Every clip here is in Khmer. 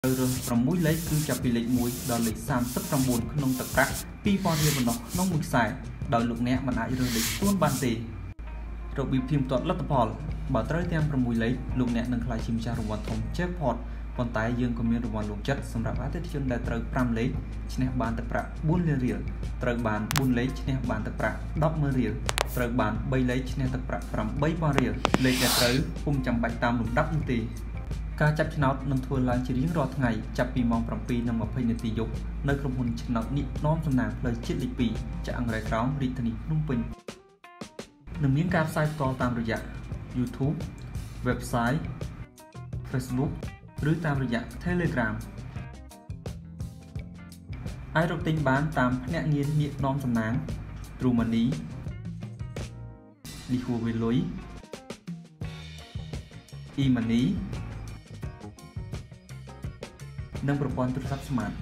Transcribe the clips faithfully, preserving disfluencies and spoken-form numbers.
រឿងប្រមួយលេខគឺចាប់ពីលេខមួយដល់លេខសាមសិបប្រាំបួនក្នុងទឹកប្រាក់ពីរពាន់រៀលបណ្ដោះក្នុងមួយខ្សែដោយលោកអ្នកមិនអាចរើសលេខទួនបានទេរបៀបផ្ទៀងផ្ទាត់លទ្ធផលបើត្រូវទាំងប្រាំមួយលេខលោកអ្នកនឹងក្លាយជាម្ចាស់រង្វាន់ធំ Jackpot ប៉ុន្តែយើងក៏មានរង្វាន់លោកចិត្តសម្រាប់អតិថិជនដែលត្រូវប្រាំលេខឈ្នះបានទឹកប្រាក់បួនលានរៀលត្រូវបានបួនលេខឈ្នះបានទឹកប្រាក់ដប់ម៉ឺនរៀលត្រូវបានបីលេខឈ្នះទឹកប្រាក់ប្រាំបីពាន់រៀលលេខដែលត្រូវពុំចាំបាច់តាមលំដាប់នោះទេការចាប់ឆ្នោតនឹងធ្វើឡើងជារៀងរាល់ថ្ងៃចាប់ពីម៉ោង ប្រាំពីរនិងម្ភៃ នាទីយប់នៅក្រុមហ៊ុនឆ្នោតនេះនាំសំណាងផ្លូវជាតិលេខពីរចាក់អង្រែក្រោមរាជធានីភ្នំពេញនឹងមានការផ្សាយផ្ទាល់តាមរយៈ YouTube Website Facebook ឬតាមរយៈ Telegram អាចរកទិញបានតាមភ្នាក់ងារនាគនាំសំណាង True Money លីហួរវេលុយ E-Money និងប្រព័ន្ធទូរស័ព្ទស្មាត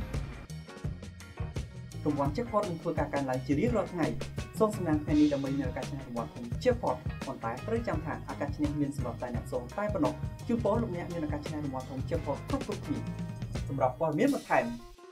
រង្វាន់ Jackpot នឹងធ្វើការកើនឡើងជារៀងរាល់ថ្ងៃសូមសំណាងថ្ងៃនេះដើម្បីមានឱកាសឈ្នះរង្វាន់ធំ Jackpot ប៉ុន្តែត្រូវចាំថាឱកាសឈ្នះមានសម្រាប់តែអ្នកសូមតែប៉ុណ្ណោះជូនពរលោកអ្នកមានឱកាសឈ្នះរង្វាន់ធំ Jackpot គ្រប់គ្រប់គ្នាសម្រាប់ព័ត៌មានបន្ថែម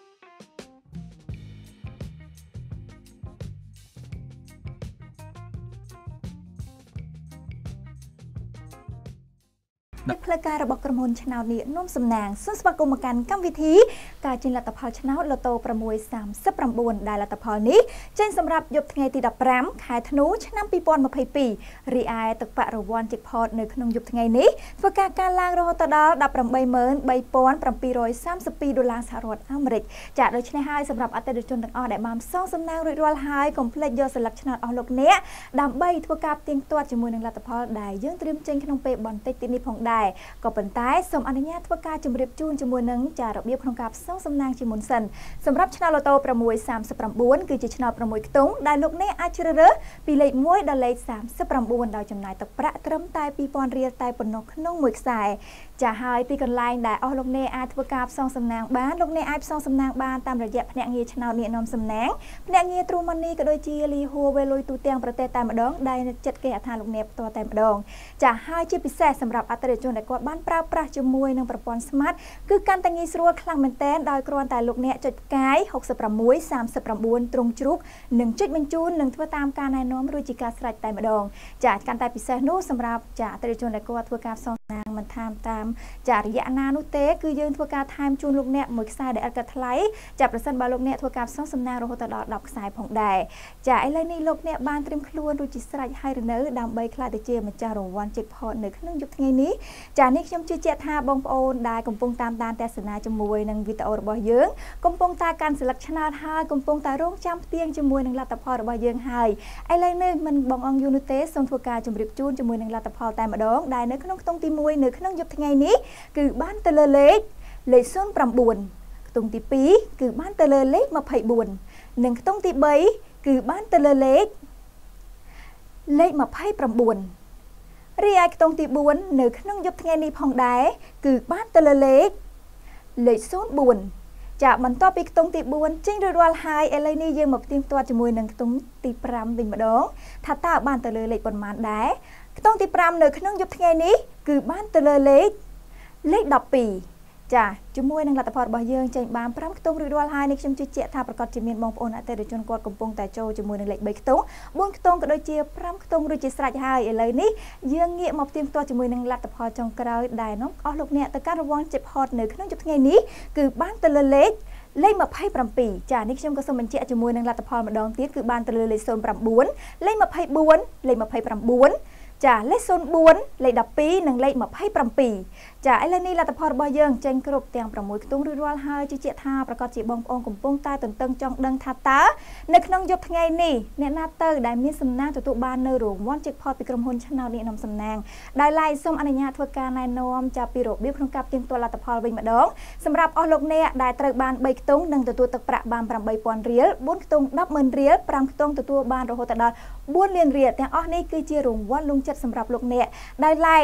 ផ្លូវការរបស់ក្រុមហ៊ុនឆ្នោតនេះនាំសំណាងសូមស្វាគមន៍មកកាន់កម្មវិធីការចេញលទ្ធផលឆ្នោតលូតូប្រាំមួយសាមសិបប្រាំបួនដែលលទ្ធផលនេះចេញសម្រាប់យប់ថ្ងៃទីដប់ប្រាំខែធ្នូឆ្នាំពីរពាន់ម្ភៃពីររីឯទឹកប្រាក់រង្វាន់ Jackpot នៅក្នុងយប់ថ្ងៃនេះធ្វើការកើនឡើងរហូតដល់ដប់ប្រាំបីម៉ឺនបីពាន់ប្រាំពីររយសាមសិបពីរដុល្លារសហរដ្ឋអាមេរិកចា៎ដូច្នេះហើយសម្រាប់អតិថិជនទាំងអស់ដែលបានសងសំណាងរួចរាល់ហើយកុំភ្លេចយកសិលឹកឆ្នោតអស់លោកអ្នកដើម្បីធ្វើការផ្ទៀងផ្ទាត់ជាមួយនឹងលទ្ធផលដែលយើងត្រៀមចេញក្នុងពេលបន្តិចទៀតនេះផងដែរក៏ប៉ុន្តែសូមអនុញ្ញាតធ្វើការជម្រាបជូនជាមួយនឹងចារបៀបក្នុងការផ្សងសំណាងជាមុនសិនសម្រាប់ឆ្នោតលូតូប្រាំមួយសាមសិបប្រាំបួនគឺជាឆ្នោតប្រាំមួយខ្ទង់ដែលលោកអ្នកអាចជ្រើសរើសពីលេខមួយដល់លេខសាមសិបប្រាំបួនដោយចំណាយទឹកប្រាក់ត្រឹមតែពីរពាន់រៀលតែប៉ុណ្ណោះក្នុងមួយខ្សែចាហើយទីកន្លែងដែលអស់លោកអ្នកអាចធ្វើការផ្សងសំណាងបានលោកអ្នកអាចផ្សងសំណាងបានតាមរយៈភ្នាក់ងារឆ្នោតអ្នកនាំសំណាងភ្នាក់ងារ True Money ក៏ដូចជាលីហួរវេលុយទូទាំងប្រទេសតែម្ដងដែលចិត្តគេថាលោកអ្នកផ្ទាល់តែម្ដងចាហើយជាពិសេសសម្រាប់អតិថិជនដែលគាត់បានប្រើប្រាស់ជាមួយនឹងប្រព័ន្ធ Smart គឺកាន់តែងាយស្រួលខ្លាំងមែនទែនដោយគ្រាន់តែលោកអ្នកចុចផ្កាយហុកសិបប្រាំមួយសាមសិបប្រាំបួនត្រង់ជ្រូកនិងចុចបញ្ជូននិងធ្វើតាមការណែនាំរួចជាការស្រេចតែម្ដងចាកាន់តែពិសេសនោះសម្រាប់ចាអតិថិជនដែលគាត់ធ្វើការផ្សងសំណាងមិនតាមតាមចារយៈណានោះទេគឺយើងធ្វើការថែមជូនលោកអ្នកមួយខ្សែដែលឥតគិតថ្លៃចាប្រសិនបើលោកអ្នកធ្វើការផ្សងសំណាងរហូតដល់ដប់ខ្សែផងដែរចាឥឡូវនេះលោកអ្នកបានត្រៀមខ្លួនរួចជាស្រេចហើយឬនៅដើម្បីក្លាយទៅជាម្ចាស់រង្វាន់ Jackpot នៅក្នុងយប់ថ្ងៃនេះចានេះខ្ញុំជឿជាក់ថាបងប្អូនដែលកំពុងតាមដានទស្សនាជាមួយនឹងវីដេអូរបស់យើងកំពុងតែកាន់សិលឹកឆ្នោតហើយកំពុងតែរងចាំផ្ទៀងជាមួយនឹងលទ្ធផលរបស់យើងហើយឥឡូវនេះមិនបងអង្គយូរនោះទេសូមធ្វើការជម្រាបជូនជាមួយនឹងលទ្ធផលតែម្ដងដែលនៅក្នុងខ្ទង់ទីមួយនៅក្នុងយប់ថ្ងៃនេះគឺបានទៅលើលេខលេខศูนย์ប្រាំបួនខ្ទង់ទីពីរគឺបានទៅលើលេខម្ភៃបួននិងខ្ទង់ទីបីគឺបានទៅលើលេខលេខម្ភៃប្រាំបួនរីឯខ្ទង់ទីបួននៅក្នុងយប់ថ្ងៃនេះផងដែរគឺបានទៅលើលេខលេខศูนย์បួនចាបន្ទាប់ពីខ្ទង់ទីបួនចេញរួចរាល់ហើយឥឡូវនេះយើងមកផ្ទៀងផ្ទាត់ជាមួយនឹងខ្ទង់ទីប្រាំវិញម្ដងថាតើបានទៅលើលេខប៉ុន្មានដែរខ្ទង់ទីប្រាំនៅក្នុងយប់ថ្ងៃនេះគឺបានទៅលើលេខលេខដប់ពីរចាជាមួយនឹងលទ្ធផលរបស់យើងចេញបានប្រាំខ្ទង់រួចរាល់ហើយនេះខ្ញុំជឿជាក់ថាប្រកាសជាមានបងប្អូនអតិថិជនគាត់កំពុងតែចូលជាមួយនឹងលេខបីខ្ទង់បួនខ្ទង់ក៏ដូចជាប្រាំខ្ទង់រួចជាស្រេចហើយឥឡូវនេះយើងងាកមកផ្ទៀងផ្ទាត់ជាមួយនឹងលទ្ធផលចុងក្រោយដែលនាំអស់លោកអ្នកទៅកាន់រង្វាន់ Jackpot នៅក្នុងយប់ថ្ងៃនេះគឺបានទៅលើលេខលេខម្ភៃប្រាំពីរចានេះខ្ញុំក៏សូមបញ្ជាក់ជាមួយនឹងលទ្ធផលម្ដងទៀតគឺបានទៅលើលេខศูนย์ប្រាំបួនលេខម្ភៃបួនលេខម្ភៃប្រាំបួនចាលេខศูนย์បួនលេខដប់ពីរនិងលេខម្ភៃប្រាំពីរចាឥឡូវនេះលទ្ធផលរបស់យើងចេញគ្រប់ទាំងប្រាំមួយខ្ទង់រួចរាល់ហើយជឿជាក់ថាប្រកាសជាបងប្អូនកំពុងតែទន្ទឹងចង់ដឹងថាតើនៅក្នុងយប់ថ្ងៃនេះអ្នកណាទៅដែលមានសំណាងទទួលបាននៅរង្វាន់ Jackpot ពីក្រុមហ៊ុនឆ្នោតនេះនាំសំណាងដោយឡែកសូមអនុញ្ញាតធ្វើការណែនាំចាប់ពីរបៀបក្នុងការផ្ទៀងផ្ទាត់លទ្ធផលវិញម្ដងសម្រាប់អស់លោកអ្នកដែលត្រូវបានបីខ្ទង់និងទទួលទឹកប្រាក់បានប្រាំបីពាន់រៀលបួនខ្ទង់ដប់ម៉ឺនរៀលប្រាំខ្ទង់ទទួលបានរហូតដល់បួនលានរៀលទាំងអស់នេះគឺជារង្វាន់លំចិត្តសម្រាប់លោកអ្នកដោយឡែក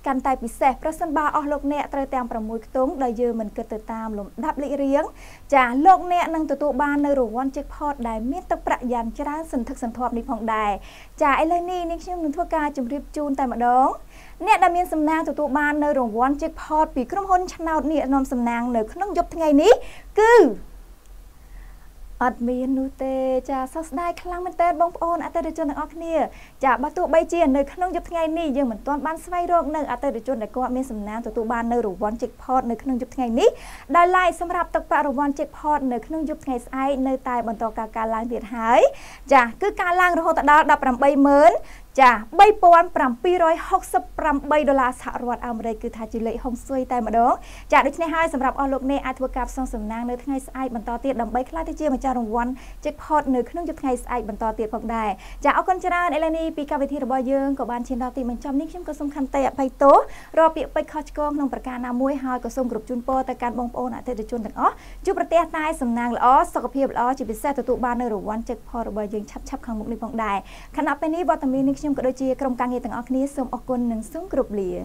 កាន់តែពិសេសប្រសិនបើអស់លោកអ្នកត្រូវទាំងប្រមួយខ្ទង់ដែលយើងមិនគិតទៅតាមលំដាប់លេខរៀងចាលោកអ្នកនឹងទទួលបាននៅរង្វាន់ Jackpot ដែលមានទឹកប្រាក់យ៉ាងច្រើនសន្ធឹកសន្ធាប់នេះផងដែរចាឥឡូវនេះនាងខ្ញុំនឹងធ្វើការជម្រាបជូនតែម្ដងអ្នកដែលមានសំណាងទទួលបាននៅរង្វាន់ Jackpot ពីក្រុមហ៊ុនឆ្នោតនេះនាំសំណាងនៅក្នុងយប់ថ្ងៃនេះគឺអត់មាននោះទេចាសោកស្ដាយខ្លាំងមែនតើបងប្អូនអតិថិជនទាំងអស់គ្នាចាបើទោះបីជានៅក្នុងយប់ថ្ងៃនេះយើងមិនទាន់បានស្វែងរកនៅអតិថិជនដែលគាត់មានសំណាងទទួលបាននៅរង្វាន់ Jackpot នៅក្នុងយប់ថ្ងៃនេះដោយឡែកសម្រាប់ទឹកប្រាក់រង្វាន់ Jackpot នៅក្នុងយប់ថ្ងៃស្អែកនៅតែបន្តការកើនឡើងទៀតហើយចាគឺការឡើងរហូតដល់ ដប់ប្រាំបីម៉ឺន ចា បីពាន់ប្រាំពីររយហុកសិបប្រាំបីដុល្លារសហរដ្ឋអាមេរិកគឺថាជាលេខហុងស៊ុយតែម្ដងចាដូច្នេះហើយសម្រាប់អស់លោកអ្នកអាចធ្វើការផ្សងសំណាងនៅថ្ងៃស្អែកបន្តទៀតដើម្បីក្លាយទៅជាម្ចាស់រង្វាន់ Jackpot នៅក្នុងយប់ថ្ងៃស្អែកបន្តទៀតផងដែរចាអរគុណច្រើនឥឡូវនេះពីកម្មវិធីរបស់យើងក៏បានឈានដល់ទីបញ្ចប់នេះខ្ញុំក៏សូមខន្តីអភ័យទោសរកពាក្យពេចន៍ខុសឆ្គងក្នុងប្រការណាមួយហើយក៏សូមគោរពជូនពរទៅកាន់បងប្អូនអតិថិជនទាំងអស់ជួបប្រទះតែសំណាងល្អសុខភាពល្អជាពិសេសទទួលបាននៅរង្វាន់ Jackpot របស់យើងឆាប់ឆាប់ខាងមុខនេះផងដែរខណៈពេលនេះវត្តមាននេះខ្ញុំក៏ដូចជាក្រុមការងារទាំងអស់គ្នាសូមអរគុណនិងសូមគោរពលា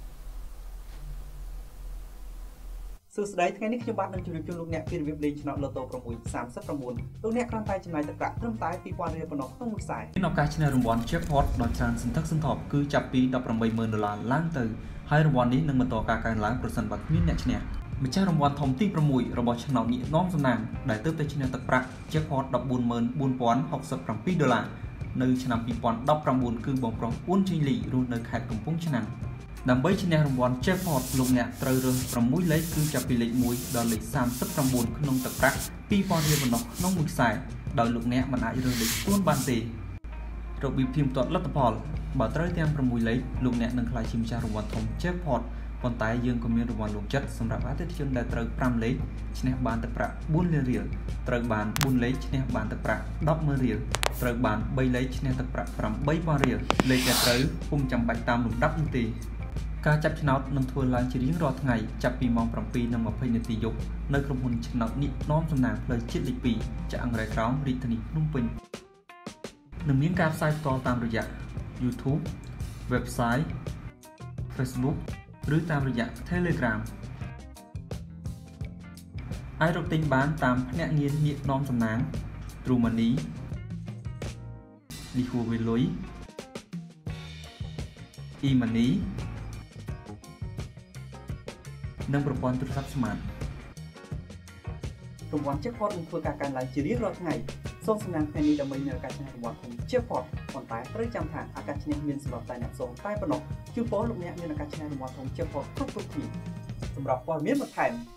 សួស្តីថ្ងៃនេះខ្ញុំបាទនឹងជម្រាបជូនលោកអ្នកពីរបៀបលេងឆ្នោតឡូតូប្រមូលសាមសិបប្រាំបួនលោកអ្នកគ្រាន់តែចំណាយទឹកប្រាក់ត្រឹមតែពីរពាន់រៀលប៉ុណ្ណោះក្នុងមួយខ្សែមានឱកាសឈ្នះរង្វាន់ Jackpot ដ៏ច្រើនសន្ធឹកសន្ធាប់គឺចាប់ពី ដប់ប្រាំបីម៉ឺនដុល្លារឡើងទៅហើយរង្វាន់នេះនឹងបន្តការកើនឡើងប្រសិនបើគ្មានអ្នកឈ្នះម្ចាស់រង្វាន់ធំទី6របស់ឆ្នោតនេះនាំសំណាងដែលទើបតែឈ្នះទឹកប្រាក់ Jackpot ដប់បួនម៉ឺនបួនពាន់ហុកសិបប្រាំពីរដុល្លារនៅឆ្នាំពីរពាន់ដប់ប្រាំបួនគឺបងប្រុសអ៊ុនជីងលីរស់នៅខេត្តកំពង់ឆ្នាំងដើម្បីឈ្នះរង្វាន់ Jackpot លោកអ្នកត្រូវរើសប្រាំមួយលេខគឺចាប់ពីលេខមួយដល់លេខសាមសិបប្រាំបួនក្នុងទឹកប្រាក់ពីរពាន់រៀលប៉ុណ្ណោះក្នុងមួយខ្សែដោយលោកអ្នកមិនអាចរើសលេខស្ទួនបានទេរបៀបផ្ទៀងផ្ទាត់លទ្ធផលបើត្រូវទាំងប្រាំមួយលេខលោកអ្នកនឹងក្លាយជាម្ចាស់រង្វាន់ធំ Jackpot ប៉ុន្តែយើងក៏មានរង្វាន់លោកចិត្តសម្រាប់អតិថិជនដែលត្រូវប្រាំលេខឈ្នះបានទឹកប្រាក់បួនលានរៀលត្រូវបានបួនលេខឈ្នះបានទឹកប្រាក់ដប់ម៉ឺនរៀលត្រូវបានបីលេខឈ្នះទឹកប្រាក់ប្រាំបីពាន់រៀលលេខដែលត្រូវពុំចាំបាច់តាមលំដាប់នោះទេការចាប់ឆ្នោតនឹងធ្វើឡើងជារៀងរាល់ថ្ងៃចាប់ពីម៉ោងប្រាំពីរនិងម្ភៃនាទីយប់នៅក្រុមហ៊ុនឆ្នោតនេះនាំសំណាងផ្លូវជាតិលេខពីរចាក់អង្រែក្រោមរាជធានីភ្នំពេញនឹងមានការផ្សាយផ្ទាល់តាមរយៈ YouTube Website Facebook ឬតាមរយៈ Telegram អាចរកទិញបានតាមភ្នាក់ងារនាគនាំសំណាង True Money លីហួរវេលុយ E-Money និងប្រព័ន្ធទូរស័ព្ទស្មាតរង្វាន់ Jackpot នឹងធ្វើការកើនឡើងជារៀងរាល់ថ្ងៃសូមសំណាងថ្ងៃនេះដើម្បីមានឱកាសឈ្នះរង្វាន់ធំ Jackpot ប៉ុន្តែត្រូវចាំថាឱកាសឈ្នះមានសម្រាប់តែអ្នកសូមតែប៉ុណ្ណោះជូនពរលោកអ្នកមានឱកាសឈ្នះរង្វាន់ធំ Jackpot គ្រប់គ្រប់គ្នាសម្រាប់ព័ត៌មានបន្ថែម